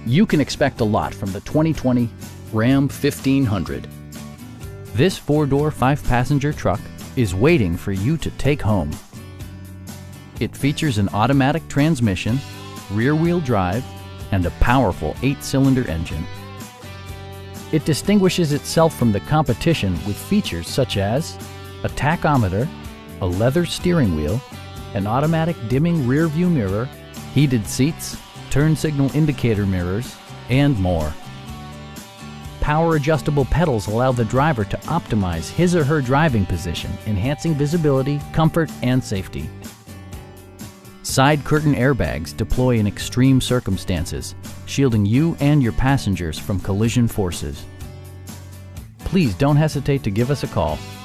You can expect a lot from the 2020 Ram 1500. This four-door, five-passenger truck is waiting for you to take home. It features an automatic transmission, rear-wheel drive, and a powerful 8-cylinder engine. It distinguishes itself from the competition with features such as a tachometer, a leather steering wheel, an automatic dimming rear-view mirror, heated seats, turn signal indicator mirrors, and more. Power adjustable pedals allow the driver to optimize his or her driving position, enhancing visibility, comfort, and safety. Side curtain airbags deploy in extreme circumstances, shielding you and your passengers from collision forces. Please don't hesitate to give us a call.